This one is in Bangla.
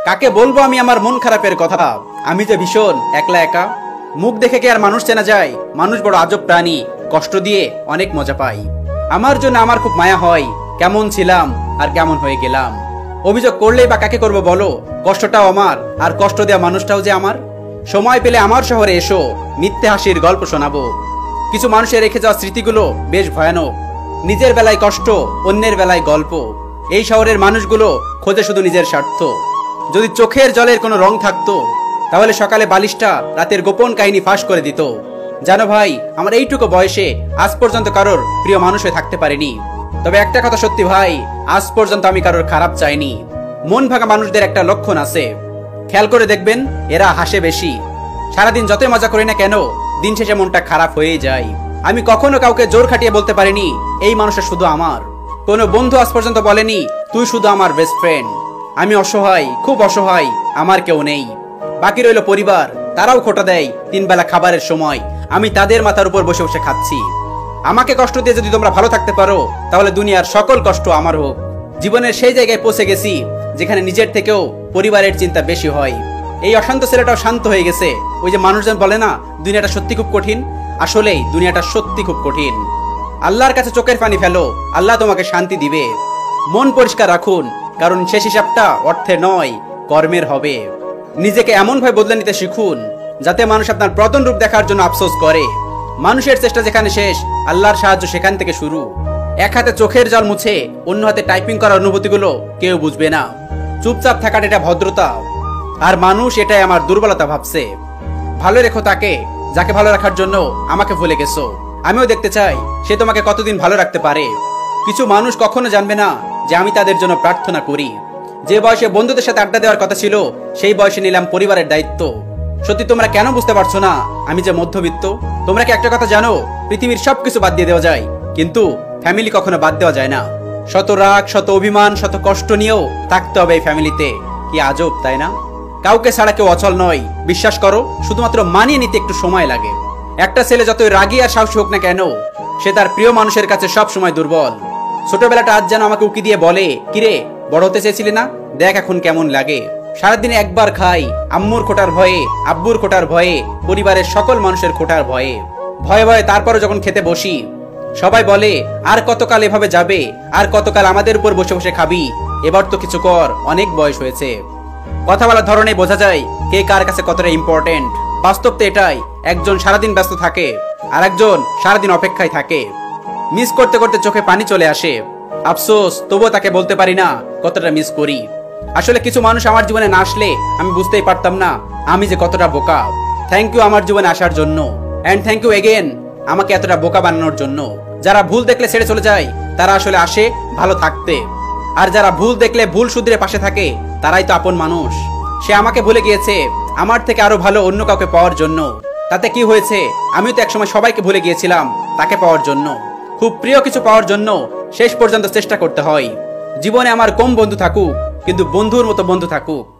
কাকে বলবো আমি আমার মন খারাপের কথা? আমি যে ভীষণ একলা একা। মুখ দেখে কি আর মানুষ চেনা যায়? মানুষ বড় আজব প্রাণী, কষ্ট দিয়ে অনেক মজা পাই। আমার জন্য আমার খুব মায়া হয়, কেমন ছিলাম আর কেমন হয়ে গেলাম। অভিযোগ করলেই বা কাকে করবো বলো? কষ্টটাও আমার, আর কষ্ট দেওয়া মানুষটাও যে আমার। সময় পেলে আমার শহরে এসো, মিথ্যে হাসির গল্প শোনাবো। কিছু মানুষের রেখে যাওয়া স্মৃতিগুলো বেশ ভয়ানক। নিজের বেলায় কষ্ট, অন্যের বেলায় গল্প। এই শহরের মানুষগুলো খোঁজে শুধু নিজের স্বার্থ। যদি চোখের জলের কোনো রং থাকতো, তাহলে সকালে বালিশটা রাতের গোপন কাহিনী ফাঁস করে দিত। জানো ভাই, আমার এইটুকু বয়সে আজ পর্যন্ত কারোর প্রিয় মানুষ হয়ে থাকতে পারিনি। তবে একটা কথা সত্যি ভাই, আজ পর্যন্ত আমি কারোর খারাপ চাইনি। মন ভাঙা মানুষদের একটা লক্ষণ আছে, খেয়াল করে দেখবেন, এরা হাসে বেশি। সারাদিন যতই মজা করি না কেন, দিন শেষে মনটা খারাপ হয়ে যায়। আমি কখনো কাউকে জোর খাটিয়ে বলতে পারিনি এই মানুষটা শুধু আমার। কোনো বন্ধু আজ পর্যন্ত বলেনি তুই শুধু আমার বেস্ট ফ্রেন্ড। আমি অসহায়, খুব অসহায়, আমার কেউ নেই। বাকি রইল পরিবার, তারাও খোটা দেয় 3 বেলা খাবারের সময়। আমি তাদের মাথার উপর বসে বসে খাচ্ছি। আমাকে কষ্ট দিয়ে যদি তোমরা ভালো থাকতে পারো, তাহলে দুনিয়ার সকল কষ্ট আমার হোক। জীবনের সেই জায়গায় পৌঁছে গেছি যেখানে নিজের থেকেও পরিবারের চিন্তা বেশি হয়। এই অশান্ত ছেলেটাও শান্ত হয়ে গেছে। ওই যে মানুষজন বলে না দুনিয়াটা সত্যি খুব কঠিন, আসলেই দুনিয়াটা সত্যি খুব কঠিন। আল্লাহর কাছে চোখের পানি ফেলো, আল্লাহ তোমাকে শান্তি দিবে। মন পরিষ্কার রাখুন, কারণ শেষ হিসাবটা অর্থে নয়, কর্মের হবে। নিজেকে এমন ভাবে বদলে নিতে শিখুন যাতে মানুষ আপনার পতন রূপ দেখার জন্য আফসোস করে। মানুষের চেষ্টা যেখানে শেষ, আল্লাহর সাহায্য সেখান থেকে শুরু। এক হাতে চোখের জল মুছে অন্য হাতে টাইপিং করার অনুভূতিগুলো কেউ বুঝবে না। চুপচাপ থাকাটা এটা ভদ্রতা, আর মানুষ এটাই আমার দুর্বলতা ভাবছে। ভালো রেখো তাকে যাকে ভালো রাখার জন্য আমাকে ভুলে গেছো। আমিও দেখতে চাই সে তোমাকে কতদিন ভালো রাখতে পারে। কিছু মানুষ কখনো জানবে না যে আমি তাদের জন্য প্রার্থনা করি। যে বয়সে বন্ধুদের সাথে আড্ডা দেওয়ার কথা ছিল, সেই বয়সে নিলাম পরিবারের দায়িত্ব। সত্যি তোমরা কেন বুঝতে পারছো না আমি যে মধ্যবিত্ত? তোমরা কি একটা কথা জানো, পৃথিবীর সবকিছু বাদ দিয়ে দেওয়া যায়, কিন্তু ফ্যামিলি কখনো বাদ দেওয়া যায় না। শত রাগ, শত অভিমান, শত কষ্ট নিয়েও থাকতে হবে এই ফ্যামিলিতে। কি আজব, তাই না? কাউকে ছাড়া কেউ অচল নয়, বিশ্বাস করো। শুধুমাত্র মানিয়ে নিতে একটু সময় লাগে। একটা ছেলে যতই রাগী আর সাহসী হোক না কেন, সে তার প্রিয় মানুষের কাছে সব সময় দুর্বল। ছোটবেলাটা আজ যেন আমাকে উকি দিয়ে বলে, কিরে বড় হতে চেয়েছিলি না, দেখ এখন কেমন লাগে। সারাদিনে একবার খাই, আম্মুর খোটার ভয়ে, আব্বুর খোটার ভয়ে, পরিবারের সকল মানুষের খোটার ভয়ে। ভয়ে ভয়ে তারপরও যখন খেতে বসি, সবাই বলে আর কতকাল এভাবে যাবে, আর কতকাল আমাদের উপর বসে বসে খাবি, এবার তো কিছু কর, অনেক বয়স হয়েছে। কথা বলার ধরনে বোঝা যায় কে কার কাছে কতটা ইম্পর্টেন্ট। বাস্তব তো এটাই, একজন সারাদিন ব্যস্ত থাকে, আর একজন সারাদিন অপেক্ষায় থাকে। মিস করতে করতে চোখে পানি চলে আসে। আফসোস, তবুও তাকে বলতে পারি না কতটা মিস করি। আসলে কিছু মানুষ আমার জীবনে না আসলে আমি বুঝতেই পারতাম না আমি যে কতটা বোকা। থ্যাংক ইউ আমার জীবনে আসার জন্য, অ্যান্ড থ্যাংক ইউ এগেন আমাকে এতটা বোকা বানানোর জন্য। যারা ভুল দেখলে ছেড়ে চলে যায়, তারা আসলে আসে ভালো থাকতে। আর যারা ভুল দেখলে ভুল শুধরে পাশে থাকে, তারাই তো আপন মানুষ। সে আমাকে ভুলে গিয়েছে আমার থেকে আরো ভালো অন্য কাউকে পাওয়ার জন্য। তাতে কি হয়েছে, আমিও তো একসময় সবাইকে ভুলে গিয়েছিলাম তাকে পাওয়ার জন্য। খুব প্রিয় কিছু পাওয়ার জন্য শেষ পর্যন্ত চেষ্টা করতে হয়। জীবনে আমার কম বন্ধু থাকুক, কিন্তু বন্ধুর মতো বন্ধু থাকুক।